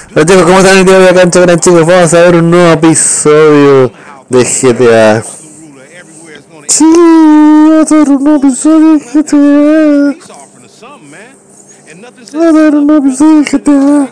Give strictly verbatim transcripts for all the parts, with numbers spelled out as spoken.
Hola chicos, ¿cómo están? El día de la cancha, gran chicos, vamos a ver un nuevo episodio de G T A. Sí, vamos a ver un nuevo episodio de G T A. Vamos a ver un nuevo episodio de G T A.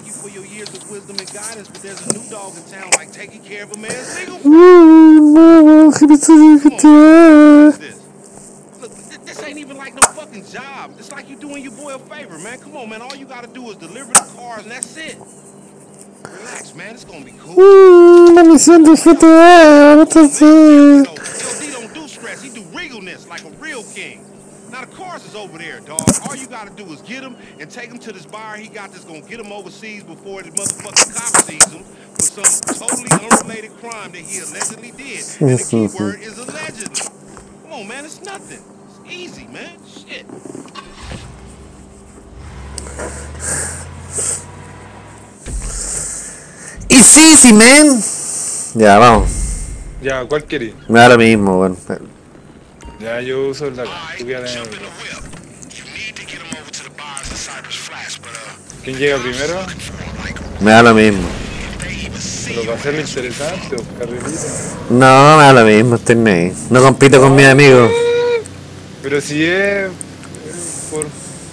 Un nuevo episodio de G T A. This ain't even like no fucking job. It's like you doing your boy a favor, man. Come on, man. All you gotta do is deliver the cars and that's it. Relax, man. It's gonna be cool. Mmm, la misión de G T A. What is it? L D don't do stress. He do regalness like a real king. Now the cars is over there, dog. All you gotta do is get them and take them to this buyer he got that's gonna get them overseas before the motherfucking cop sees them for some totally unrelated crime that he allegedly did. And the key word is allegedly. Come on, man. It's nothing. Easy, man. Shit. It's easy, man. Ya, vamos. Ya, ¿cuál querés? Me da lo mismo, bueno. Ya, yo uso la... Tú voy a tener... ¿Quién llega primero? Me da lo mismo. Pero para hacerlo interesante, carrerita. No, me da lo mismo, estoy en ahí. No compito con mis amigos. Pero si es... por...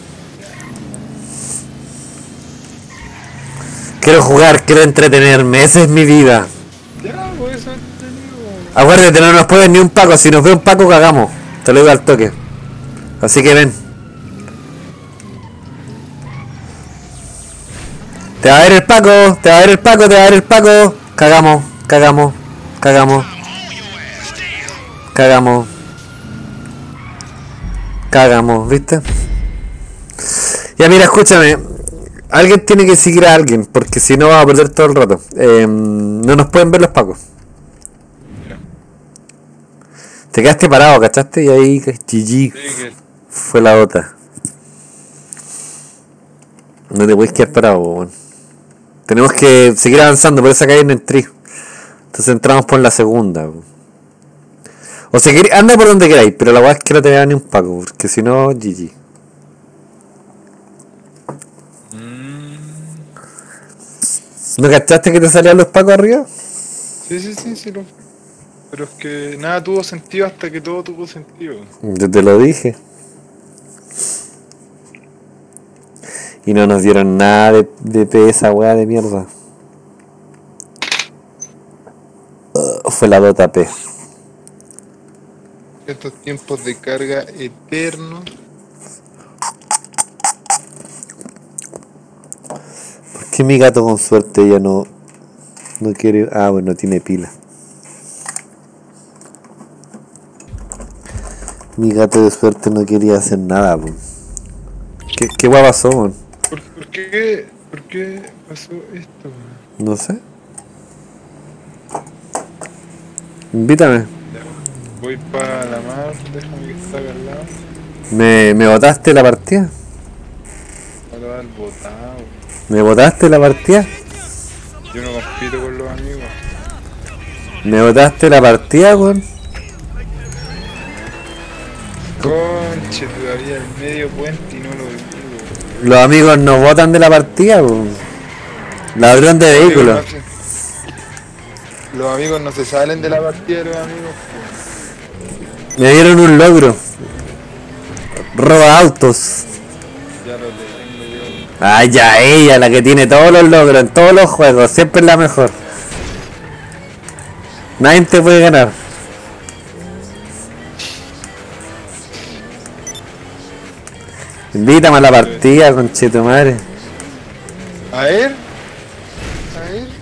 Quiero jugar, quiero entretenerme, esa es mi vida. Ya, pues eso entretenido. Acuérdate, no nos puede ni un Paco, si nos ve un Paco cagamos. Te lo digo al toque. Así que ven. Te va a ver el Paco, te va a ver el Paco, te va a ver el Paco. Cagamos, cagamos, cagamos. Cagamos. Cagamos, ¿viste? Ya mira, escúchame. Alguien tiene que seguir a alguien, porque si no va a perder todo el rato. Eh, no nos pueden ver los pacos. Te quedaste parado, ¿cachaste? Y ahí, G G. Fue la otra. No te puedes quedar parado, bueno. Tenemos que seguir avanzando, por esa calle no entré. Entonces entramos por la segunda. O sea, anda por donde queráis, pero la verdad es que no te vea ni un Paco, porque si no, G G. ¿No cachaste que te salían los Pacos arriba? Sí, sí, sí, sí. Lo... Pero es que nada tuvo sentido hasta que todo tuvo sentido. Yo te lo dije. Y no nos dieron nada de, de P esa weá de mierda. Uh, fue la Dota P. Estos tiempos de carga eternos. ¿Por qué mi gato con suerte ya no no quiere? Ah, bueno, tiene pila. Mi gato de suerte no quería hacer nada, po. ¿Qué, qué guay pasó, man? ¿Por, por qué? ¿Por qué pasó esto, man? No sé. Invítame. Voy para la mar, déjame que está acá al lado. ¿Me, me botaste la partida? Para dar botado. ¿Me botaste la partida? Yo no compito con los amigos. ¿Me botaste la partida, weón? Conche, todavía el medio puente y no lo digo. Los amigos nos botan de la partida, weón. Ladrón de vehículos. Los amigos, no se, los amigos no se salen de la partida de los amigos. Me dieron un logro. Roba autos. Ya lo tengo yo. Ah, ya ella, la que tiene todos los logros en todos los juegos, siempre es la mejor. Nadie te puede ganar. Invítame a la partida, conchito madre. A ver. A ver.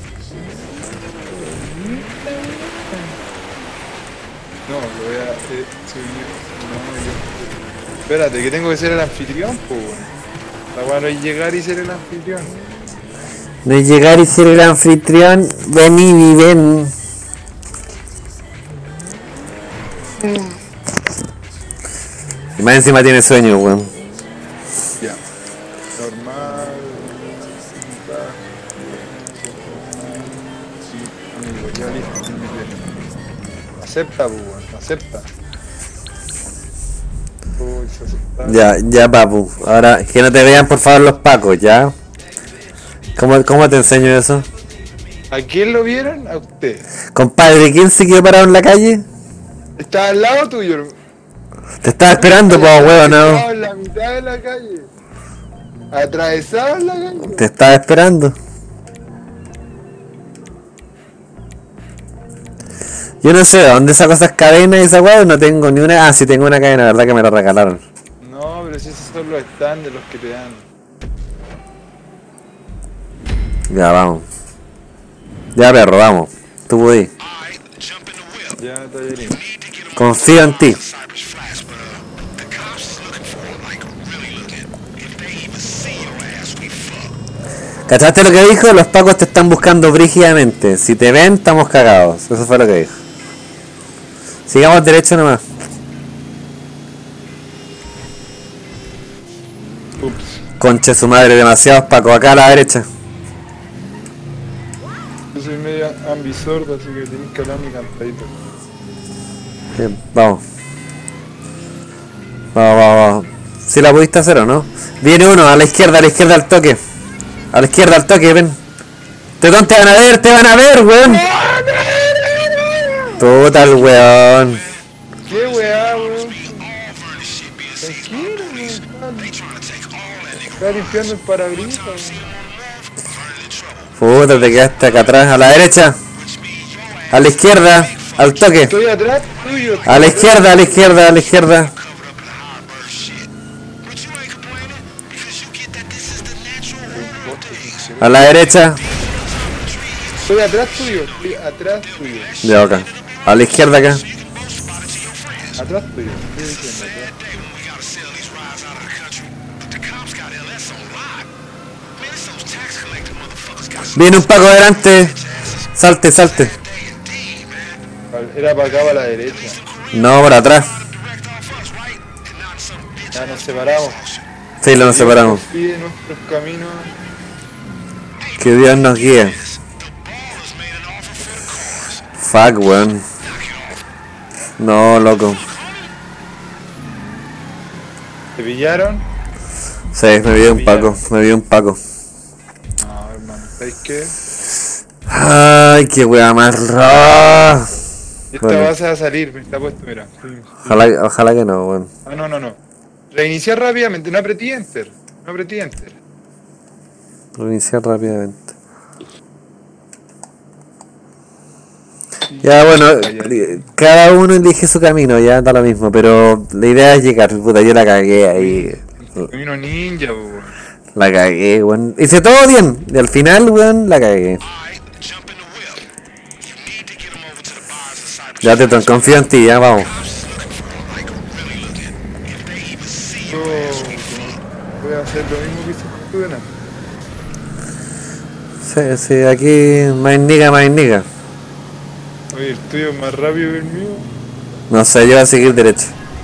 No, lo voy a eh, subir. No, yo... Espérate, que tengo que ser el anfitrión, pues. La bueno es llegar y ser el anfitrión. No es llegar y ser el anfitrión. Ven y ven. Y más encima tiene sueño, weón. Ya. Normal. Amigo, ya listo. Acepta, pues, acepta. Uy, se acepta. Ya, ya papu. Ahora, que no te vean por favor los pacos, ¿ya? ¿Cómo, ¿Cómo te enseño eso? ¿A quién lo vieron? A usted. Compadre, ¿quién se quedó parado en la calle? Estaba al lado tuyo, hermano. Te estaba esperando, po, huevo, no. Estaba en la mitad de la calle. Atravesado en la calle. Te estaba esperando. Yo no sé de dónde saco esas cadenas y esa hueá, no tengo ni una. Ah, sí tengo una cadena, la verdad que me la regalaron. No, pero si esos son los stands de los que te dan. Ya, vamos. Ya, perro, vamos. Tú pudí. Ya, tallerín. Confío en ti. ¿Cachaste lo que dijo? Los pacos te están buscando brígidamente. Si te ven, estamos cagados. Eso fue lo que dijo. Sigamos derecho nomás. Ups. Conche su madre, demasiados pacos. Acá a la derecha. Yo soy medio ambisordo, así que tenés que hablar mi cantadito. Bien, vamos. Vamos, vamos, vamos. ¿Sí la pudiste hacer o no? Viene uno, a la izquierda, a la izquierda al toque. A la izquierda al toque, ven. Te, te van a ver, te van a ver, weón. Puta el weón. ¿Qué weá, weón? Tranquilo, weón. Está limpiando el parabrisas, weón. Puta, te quedaste acá atrás, a la derecha. A la izquierda, al toque. Estoy atrás tuyo. A la izquierda, a la izquierda, a la izquierda. A la derecha. Estoy atrás tuyo, estoy atrás tuyo. Ya, acá. A la izquierda acá. Atrás tuyo. Estoy diciendo, atrás. Viene un paco delante. Salte, salte. Era para acá, para la derecha. No, por atrás. Ya nos separamos. Sí, lo nos separamos. Pide nuestros caminos. Que Dios nos guíe. Fuck, weón. No, loco. ¿Te pillaron? Sí, me vi un paco, me vi un paco. No, hermano, ¿sabes qué? Ay, qué wea más rara. Esta Bueno. base va a salir, me está puesto, mira. Sí, sí. Ojalá, ojalá que no, weón. Ah, no, no, no. Reiniciar rápidamente, no apreté enter. No apreté enter. Reiniciar rápidamente. Ya, bueno, cada uno elige su camino, ya da lo mismo, pero la idea es llegar, puta, yo la cagué ahí. Camino ninja, po, weón. La cagué, weón. Hice todo bien, y al final, weón, la cagué. Ya te confío en ti, ya vamos. Yo voy a hacer lo mismo que hice con tu delante. Sí, sí, aquí, más niga, más niga. Oye, el tuyo es más rápido que el mío. No sé, yo voy a seguir derecho.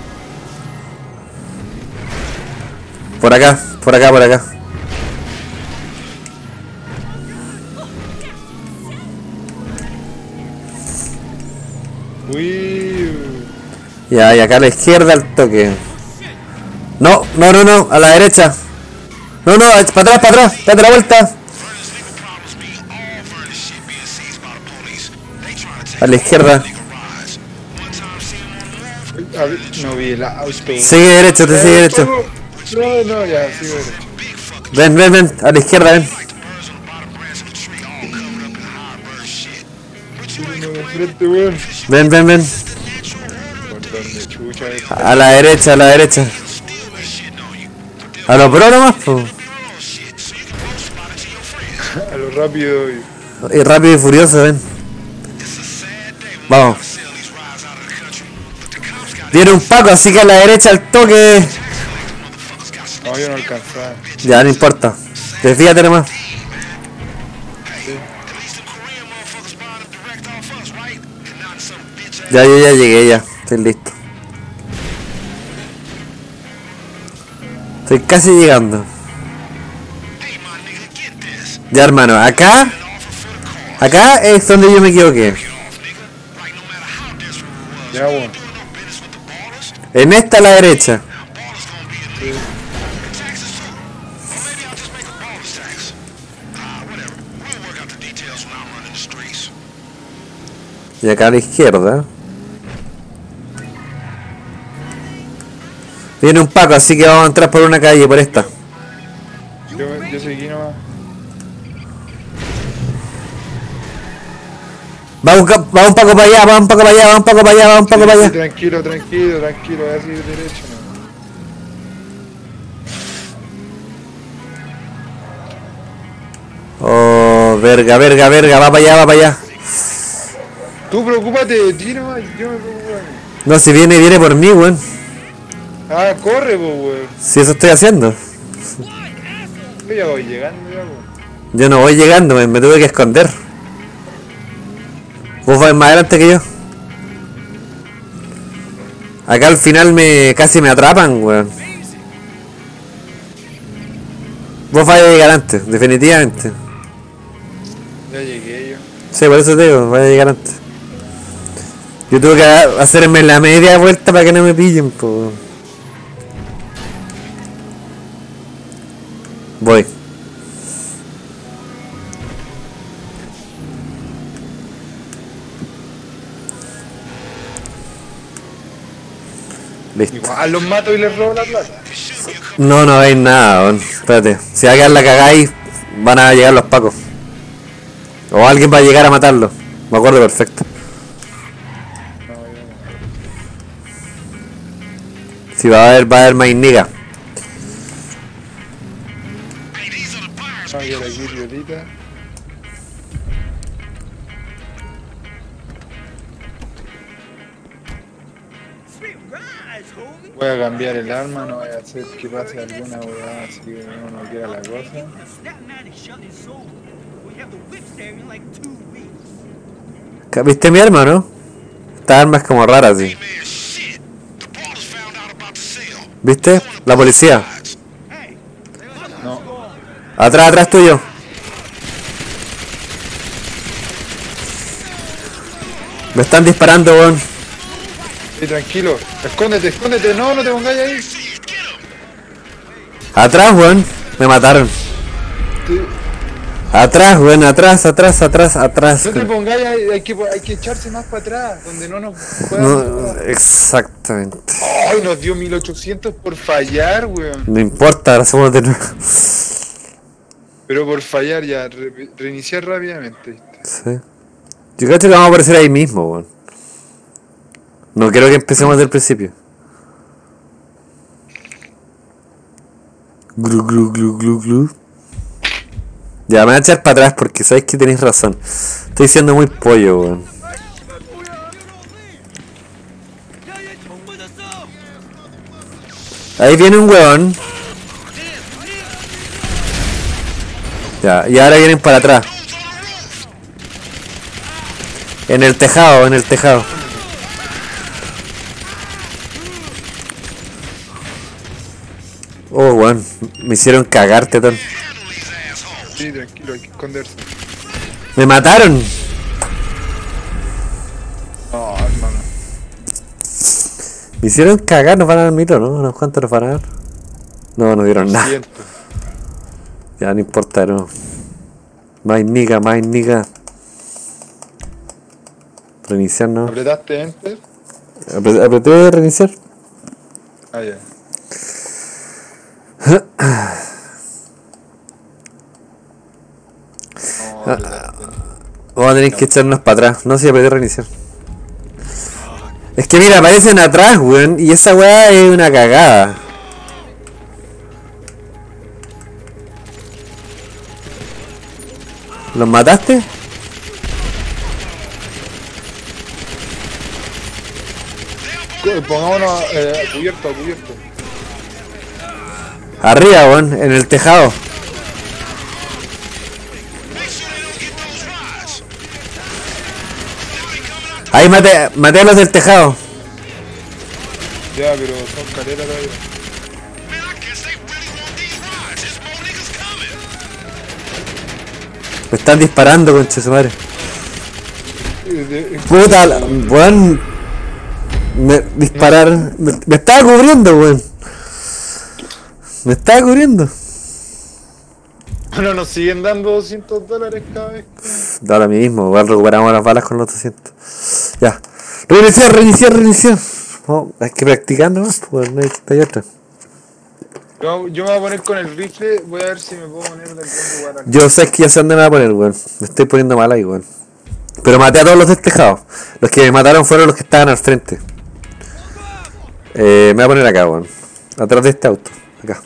Por acá, por acá, por acá. Uy. Ya, y acá a la izquierda al toque. No, no, no, no, a la derecha. No, no, para atrás, para atrás, date la vuelta. A la izquierda. A ver, no vi el auto. Sigue derecho, te sigue derecho. No, no, ya, sigo derecho. Ven, ven, ven, a la izquierda, ven. Uno de frente, weón. Ven, ven, ven. Por donde chucha es. A la derecha, a la derecha. A lo pro nomás, po. A lo rápido y. Y rápido y furioso, ven. Vamos. Viene un Paco, así que a la derecha al toque. No, yo no alcanzaba. Ya, no importa. Desvíate nomás. Ya, yo ya llegué, ya. Estoy listo. Estoy casi llegando. Ya, hermano, acá. Acá es donde yo me equivoqué. Ya, bueno. En esta a la derecha. Y acá a la izquierda viene un Paco, así que vamos a entrar por una calle, por esta. Yo, yo seguí nomás. Va un, ca- va un Paco para allá, va un Paco para allá, va un Paco para allá, va un Paco para Sí, allá. tranquilo, tranquilo, tranquilo, así de derecho, ¿no? Oh, verga, verga, verga, va para allá, va para allá. Tú preocúpate de ti nomás, yo me preocupo de mí. No, si viene, viene por mí, weón. Ah, corre, po, weón. Si eso estoy haciendo. Yo ya voy llegando, ya, weón. Yo no voy llegando, me, me tuve que esconder. Vos vais más adelante que yo. Acá al final me casi me atrapan, weón. Vos vais a llegar antes, definitivamente. Ya llegué yo. Sí, por eso te digo, vais a llegar antes. Yo tuve que hacerme la media vuelta para que no me pillen, po. Voy. Listo. Igual los mato y les robo la plata. No, no veis nada, weón. Espérate. Si va a quedar la cagáis, van a llegar los pacos. O alguien va a llegar a matarlo. Me acuerdo perfecto. Si va a haber, va a haber más niga. Vamos a ir aquí, idiotita. Voy a cambiar el arma, no voy a hacer que pase alguna weá así que uno no quiera la cosa. ¿Viste mi arma, no? Esta arma es como rara, así. ¿Viste? La policía. No, Atrás, atrás tuyo. Me están disparando, weón. sí, tranquilo. Escóndete, escóndete, no, no te pongáis ahí. Atrás, weón. Me mataron. Sí. Atrás, weón. Atrás, atrás, atrás, atrás. No te pongáis ahí, hay que, hay que echarse más para atrás, donde no nos puedan No, disparar. exactamente. Ay, nos dio mil ochocientos por fallar, weón. No importa, ahora somos de nuevo. Pero por fallar ya, re- reiniciar rápidamente. Sí. Yo creo que vamos a aparecer ahí mismo, weón. No quiero que empecemos desde el principio. Glu, glu, glu, glu, glu. Ya, me voy a echar para atrás porque sabéis que tenéis razón. Estoy siendo muy pollo, weón. Ahí viene un weón. Ya, y ahora vienen para atrás. En el tejado, en el tejado. Oh, weón. Me hicieron cagarte, ton. Sí, tranquilo, hay que esconderse. Me mataron. No, hermano. Me hicieron cagar, nos van a dar mito, ¿no? ¿No? ¿Cuánto nos van a dar? No, no dieron nada. Siento. Ya no importa, no. Más niga, más niga. Reiniciar, ¿no? ¿Apretaste enter? Apre- Apreté reiniciar. Ah, ya. No, apretaste enter. Vamos a tener que echarnos para atrás. No sé si apreté reiniciar. Es que mira, aparecen atrás, weón. Y esa weá es una cagada. ¿Los mataste? Co- Pongámonos eh, cubierto, cubierto. Arriba, weón, en el tejado. Ahí maté, maté a los del tejado. Ya, pero son caleras todavía. Me están disparando, concha su madre. Eh, de- Puta, la- weón. Me dispararon. Me, me estaba cubriendo, weón. Me estaba cubriendo. Bueno, nos siguen dando doscientos dólares cada vez. que- Da lo mismo, igual recuperamos las balas con los doscientos. Ya. Reiniciar, reiniciar, reiniciar. No, hay que practicar nomás, pues no hay, hay otra. Yo, yo me voy a poner con el rifle, voy a ver si me puedo poner del buen lugar acá. Yo sé que ya sé dónde me voy a poner, weón. Me estoy poniendo mal ahí, weón. Pero maté a todos los destejados. Los que me mataron fueron los que estaban al frente. Eh, me voy a poner acá, weón. Atrás de este auto. Acá.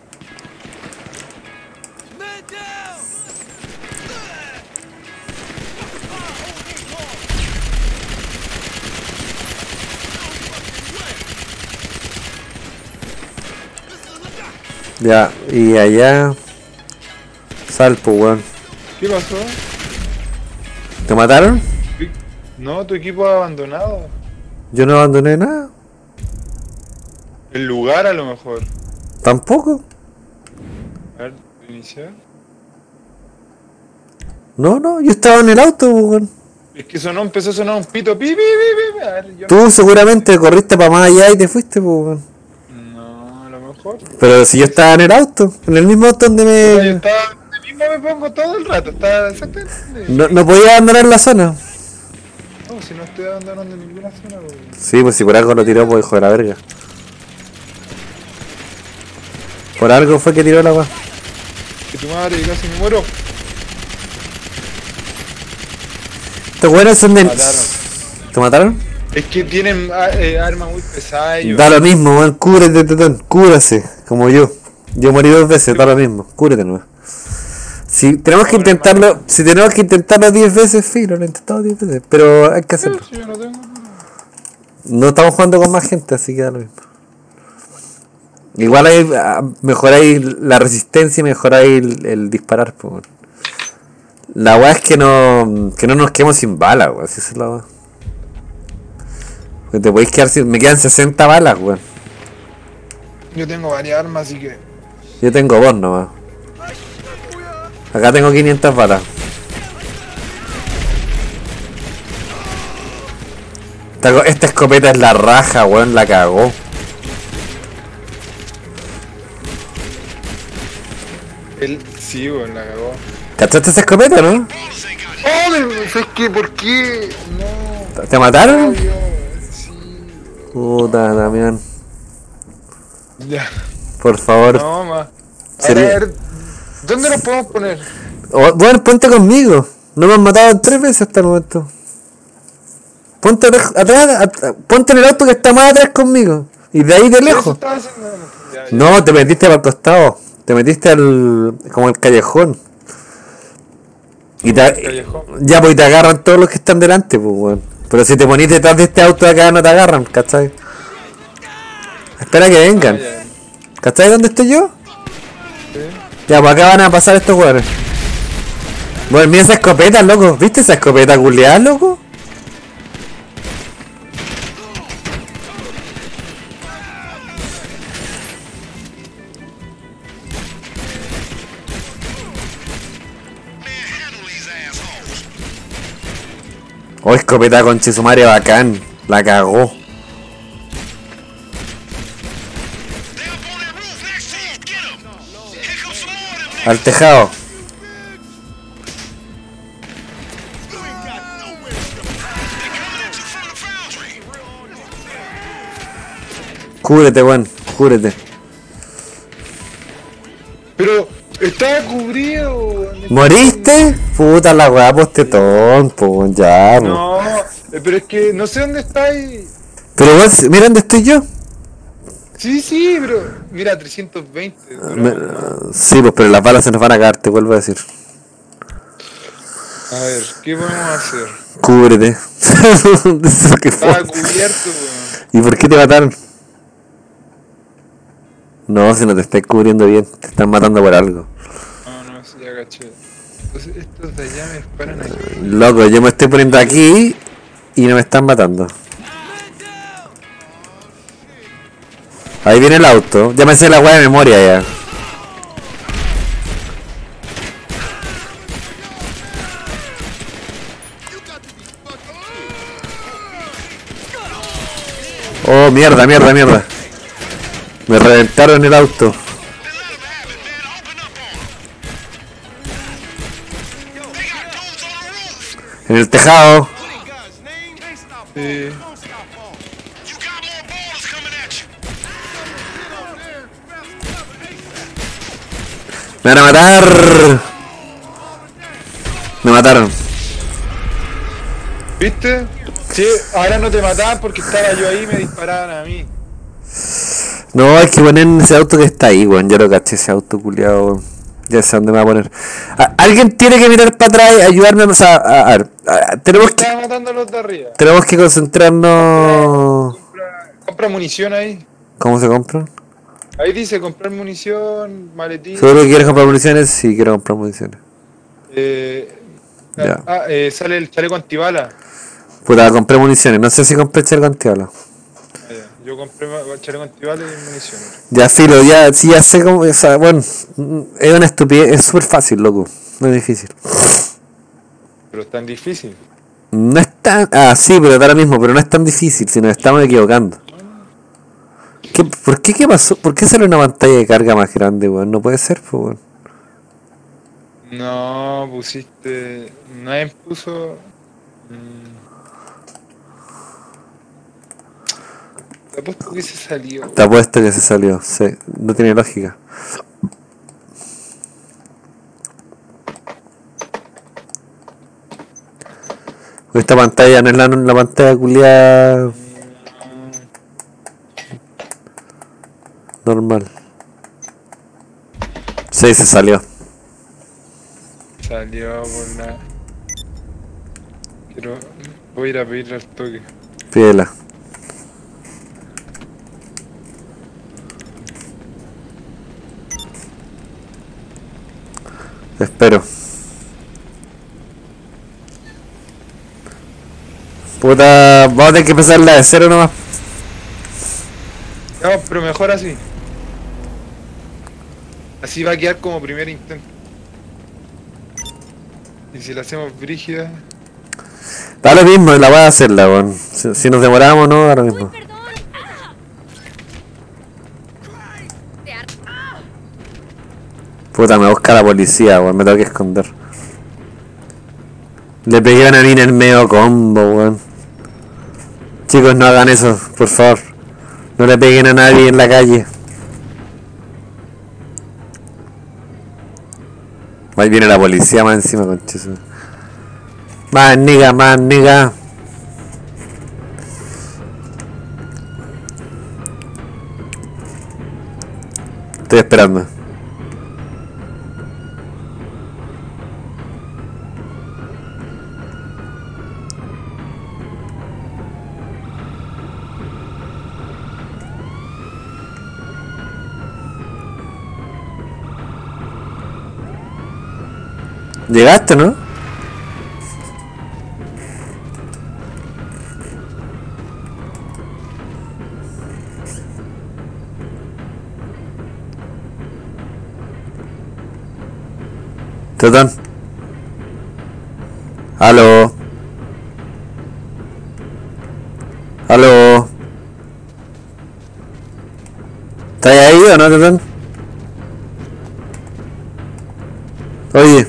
Ya, y allá. Salpo, weón. ¿Qué pasó? ¿Te mataron? No, tu equipo ha abandonado. Yo no abandoné nada. El lugar a lo mejor. Tampoco. A ver, iniciar. No, no, yo estaba en el auto, weón. Es que sonó, empezó a sonar un pito. Pi, pi, pi, pi. A ver, yo... Tú seguramente corriste para más allá y te fuiste, weón. No, a lo mejor. Pero si yo estaba en el auto, en el mismo auto donde Yo me... estaba, donde mismo me pongo todo el rato. Estaba exactamente. No, no podía abandonar la zona. No, si no estoy abandonando ninguna zona, weón. Sí, pues si por algo lo tiró, pues hijo de la verga. Por algo fue que tiró la weá. Que tu madre, casi me muero. Estos weones son de... Mataron. ¿Te mataron? Es que tienen ah, eh, armas muy pesadas ellos. Da lo mismo, weón. Cúbrete, tetón. Cúbrase. Como yo. Yo morí dos veces, da lo mismo. Cúbrete nomás. Si tenemos que intentarlo, si tenemos que intentarlo diez veces, filo, lo he intentado diez veces. Pero hay que hacerlo. Sí, yo no tengo. No estamos jugando con más gente, así que da lo mismo. Igual ahí ah, mejoráis la resistencia y mejoráis el, el disparar, pues, weón. La weá es que no, que no nos quedemos sin balas, weón. Así es la weá. Porque te podéis quedar sin... Me quedan sesenta balas, weón. Yo tengo varias armas, así que. Yo tengo vos nomás. Acá tengo quinientas balas. Esta, esta escopeta es la raja, weón. La cagó. El. Sí, weón, la cagó. ¿Cachaste esa escopeta, no? ¡Oh, me- ¿sabes qué? ¿Por qué? No. ¿Te mataron? Obvio, sí. Puta, Damián. Ya. Por favor. No, ma. A Sería- ver, ¿dónde nos podemos poner? O- bueno, ponte conmigo. No me han matado tres veces hasta el momento. Ponte atrás, atrás, at- ponte en el auto que está más atrás conmigo. Y de ahí de Eso lejos. estaba haciendo. Ya, ya. No, te metiste para el costado. Te metiste al... como el callejón. Y te, Callejón. ya, pues y te agarran todos los que están delante, pues, weón. Pero si te ponís detrás de este auto de acá no te agarran, ¿cachai? Espera que vengan. Ah, ya. ¿Cachai dónde estoy yo? Sí. Ya, pues acá van a pasar estos weones. Bueno, mira esa escopeta, loco. ¿Viste esa escopeta culiada, loco? Oh, escopeta con chisumaria bacán. La cagó. Al tejado. Cúbrete, weón. Cúbrete. Pero estaba cubrido, weón. ¿Moriste? Puta la weá, postetón, po, weón, ya, po. No, eh, pero es que no sé dónde está ahí. Pero weón, si- mira dónde estoy yo. Sí, sí, pero. Mira, trescientos veinte. duró, Me- ¿no? sí, pues, pero las balas se nos van a caer, te vuelvo a decir. A ver, ¿qué podemos hacer? Cúbrete. Eso que fue. Estaba cubierto, weón. ¿Y por qué te mataron? No, si no te estás cubriendo bien, te están matando por algo. No, no, sí, ya caché. Entonces, estos de allá me disparan aquí. Loco, yo me estoy poniendo aquí y no me están matando. Ahí viene el auto. Ya me sé la weá de memoria ya. Oh, mierda, mierda, mierda. Me reventaron el auto. En el tejado. Sí. Me van a matar. Me mataron. ¿Viste? Sí, ahora no te mataban porque estaba yo ahí y me disparaban a mí. No, hay que poner en ese auto que está ahí, weón. Yo lo caché, ese auto culiado, weón. Ya sé dónde me va a poner. A- alguien tiene que mirar para atrás y ayudarme a, a, a, a ver. A- tenemos que Estaba matando a los de arriba. tenemos que concentrarnos. Compra, compra munición ahí. ¿Cómo se compran? Ahí dice comprar munición, maletín. ¿Seguro que quieres comprar municiones? Sí, quiero comprar municiones. Eh, Ya. ah, eh, sale el chaleco antibala. Puta, compré municiones. No sé si compré chaleco antibala. Ah, ya. Yo compré ma- chaleco antibala y municiones. Ya, filo, ya, sí, ya sé cómo. O sea, bueno, mm, es una estupidez. Es súper fácil, loco. No es difícil. Pero es tan difícil. No es tan. Ah, sí, pero da lo mismo, pero no es tan difícil si nos estamos equivocando. ¿Qué, ¿Por qué qué pasó? ¿Por qué sale una pantalla de carga más grande, weón? No puede ser, pues, weón. No, pusiste. Nadie puso. mm, Te apuesto que se salió. Te apuesto que se salió. Sí, no tiene lógica. Esta pantalla no es la, la pantalla culiada normal. Sí, se salió. Salió por la. Quiero. Voy a ir a pedirle al toque. Pídela. Espero. Puta, vamos a tener que empezar la de cero nomás. No, pero mejor así. Así va a quedar como primer intento. Y si la hacemos brígida. Da lo mismo, la voy a hacerla, weón. Si, si nos demoramos, no, da lo mismo. Perdón. Ah. Te ar- ah. Puta, me busca la policía, weón, me tengo que esconder. Le pegué a una mina en medio combo, weón. Chicos, no hagan eso, por favor. No le peguen a nadie en la calle. Ahí viene la policía más encima, conches. Más niga, más niga. Estoy esperando. Llegaste, ¿no? Totón. Aló. Aló. ¿Estás ahí o no, Totón? Oye.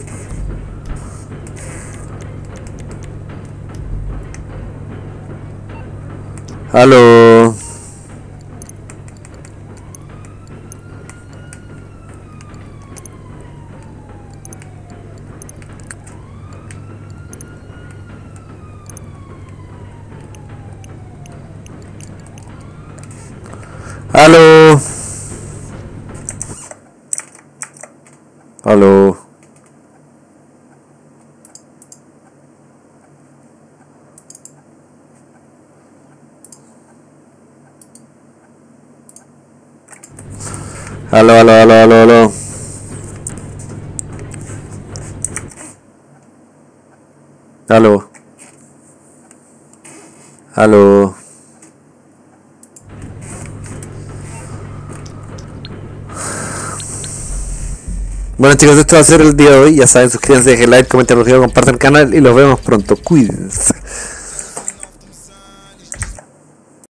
Aló. Aló. Aló. Aló, aló, aló, aló, aló. Aló. Aló. Bueno, chicos, esto va a ser el día de hoy. Ya saben, suscríbanse, dejen like, comenten los videos, compartan el canal y los vemos pronto. Cuídense.